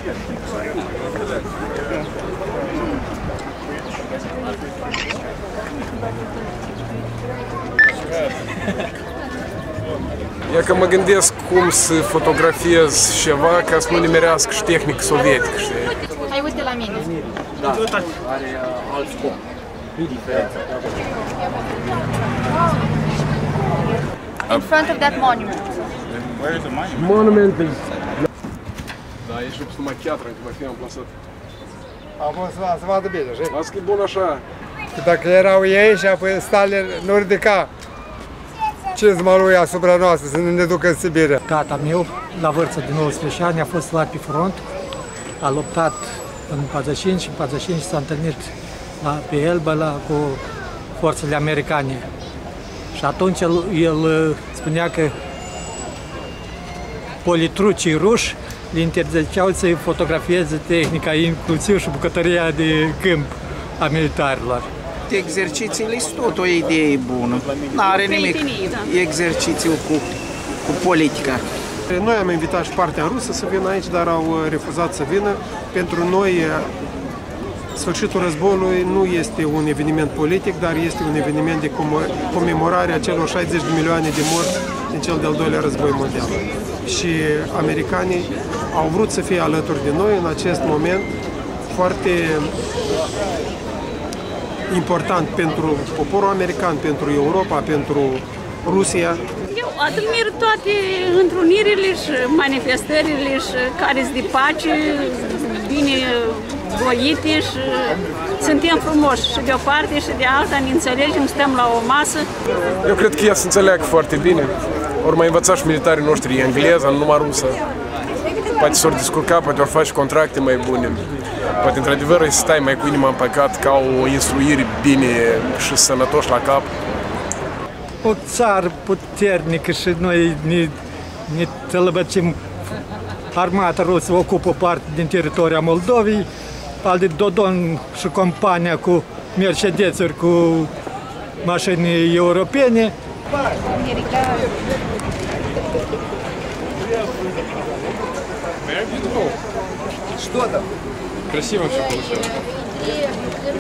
E că mă gândesc cum să fotografiez ceva ca să nu nimerească și tehnică sovietică, știi? Hai, uite la mine. Da, are alt scop. In front of that monument. Where is the monument? Monument. Da, ești numai chiatră, că mai fi amplasat. Am fost să vadă bine, știi? Las că e bun așa. Dacă erau ei și apoi Stalin nu ridica cizma lui asupra noastră să ne ducă în Sibiria. Tata meu, la vârstă de 19 ani, a fost luat pe front, a luptat în 45 și în 45 s-a întâlnit pe Elba cu forțele americane. Și atunci el spunea că politrucii ruși le interziceau să fotografieze tehnica, inclusiv și bucătăria de câmp a militarilor. Exercițiile sunt tot o idee bună. N-are nimic exercițiu cu politica. Noi am invitat și partea rusă să vină aici, dar au refuzat să vină. Pentru noi, sfârșitul războiului nu este un eveniment politic, dar este un eveniment de comemorare a celor 60 de milioane de morți din cel de-al doilea război mondial. Și americanii au vrut să fie alături de noi în acest moment foarte important pentru poporul american, pentru Europa, pentru Rusia. Eu admir toate întrunirile și manifestările și care sunt de pace, bine voite și suntem frumoși și de o parte și de alta, ne înțelegem, stăm la o masă. Eu cred că ea se înțeleagă foarte bine. Ori mai învățat și militarii noștri engleză, nu numai rusă. Poate s-or descurca, poate ori face contracte mai bune. Poate într-adevăr să stai mai cu inima împăcat ca o instruire bine și sănătoși la cap. O țară puternică și noi ne tălăbăcim. Armata rusă ocupă parte din teritoria Moldovei, al de Dodon și compania cu Mercedes-uri, cu mașini europene. Что там? Красиво все получилось.